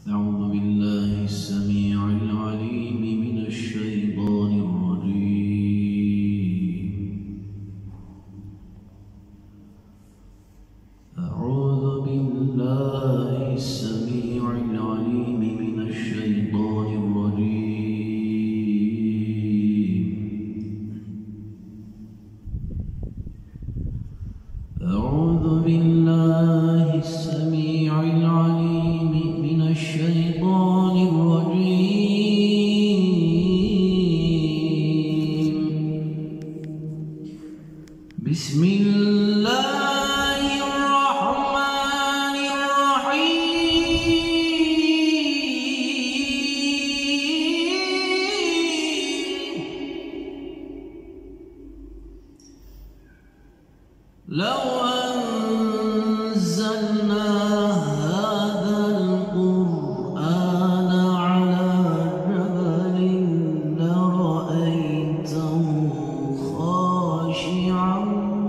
أعوذ بالله السميع العليم من الشيطان الرجيم. أعوذ بالله السميع العليم من الشيطان الرجيم. أعوذ بالله السميع العليم من الشيطان الرجيم. بسم الله الرحمن الرحيم. لو أنزلنا هذا القرآن على جبل لرأيته خاشعا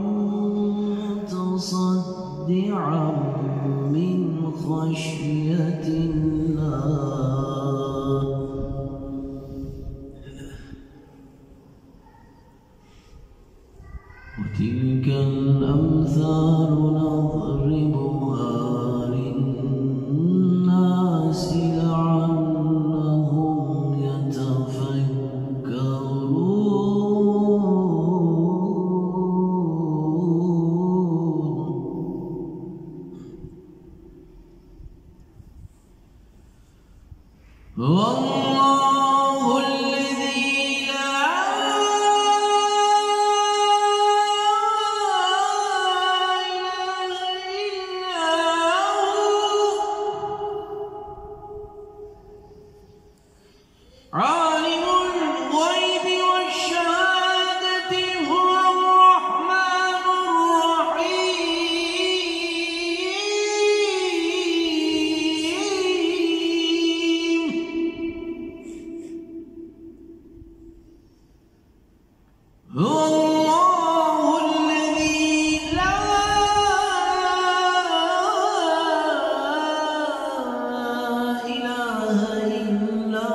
متصدعا من خشية الله. وتلك الأمثال نضربها للناس لعلهم يتفكرون. والله الذي لا عالم الغيب والشهادة هو الرحمن الرحيم. هو الله الذي لا إله إلا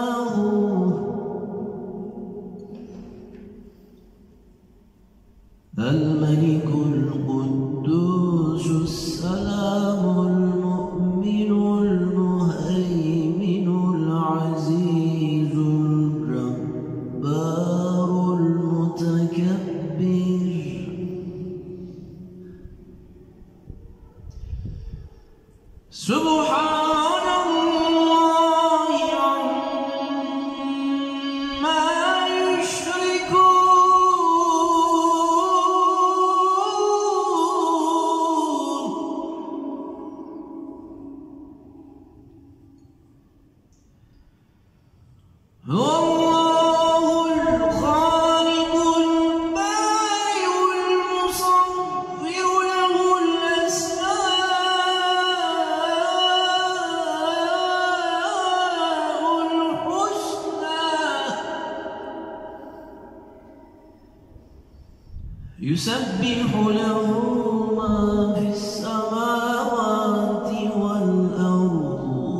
الملك القدوس السلام المؤمن المهيمن العزيز الجبار المتكبر. سبحان الله عما هو الله الخالق البارئ المصور له الأسماء الحسنى. يسبح له ما في السماوات والأرض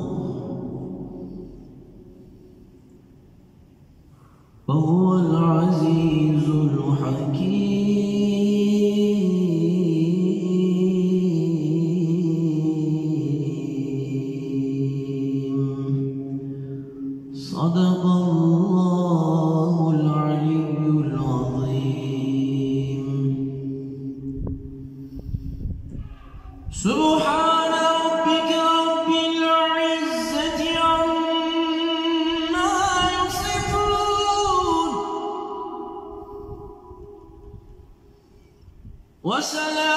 وهو العزيز الحكيم. صدق الله العلي العظيم. سبحان ربك رب العزة عما يصفون وسلام